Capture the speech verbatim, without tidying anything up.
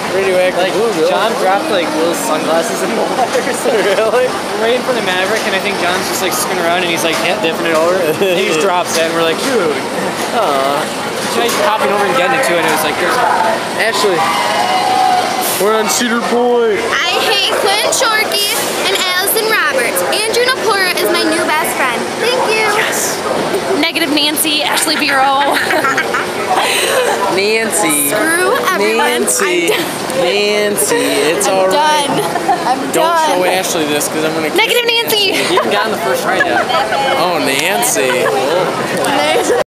Radioactive Like, blue, really? John dropped like Will's sunglasses in the water. Really? We're waiting for the Maverick, and I think John's just like scooting around, and he's like yeah, dipping it over. And he just drops it, and we're like, dude. Aw. He's popping over and getting it too, and it was like, there's. Ashley, we're on Ceader Point. I hate Clint Shorkey and Allison Roberts. Andrew Napora is my new best friend. Thank you. Yes. Negative Nancy, Ashley Bureau. Nancy. Screw everyone. Nancy. I'm done. Nancy. It's I'm alright. done. I'm Don't done. show Ashley this because I'm gonna. Negative Nancy. You haven't gotten the first try yet. Oh, Nancy. There's